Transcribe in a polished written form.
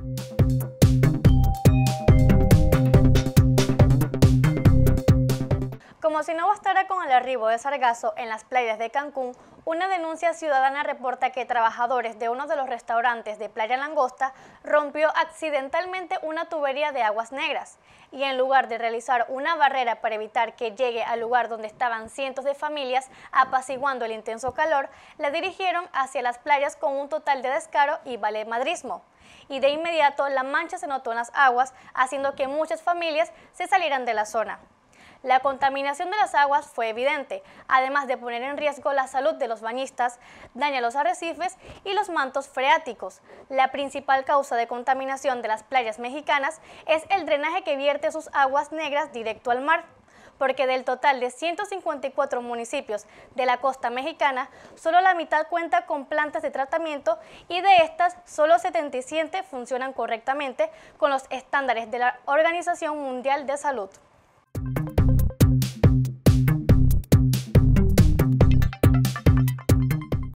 Como si no bastara con el arribo de sargazo en las playas de Cancún, una denuncia ciudadana reporta que trabajadores de uno de los restaurantes de Playa Langosta rompió accidentalmente una tubería de aguas negras y en lugar de realizar una barrera para evitar que llegue al lugar donde estaban cientos de familias apaciguando el intenso calor, la dirigieron hacia las playas con un total de descaro y valemadrismo. Y de inmediato la mancha se notó en las aguas, haciendo que muchas familias se salieran de la zona. La contaminación de las aguas fue evidente, además de poner en riesgo la salud de los bañistas, daña los arrecifes y los mantos freáticos. La principal causa de contaminación de las playas mexicanas es el drenaje que vierte sus aguas negras directo al mar, porque del total de 154 municipios de la costa mexicana, solo la mitad cuenta con plantas de tratamiento y de estas, solo 77 funcionan correctamente con los estándares de la Organización Mundial de Salud.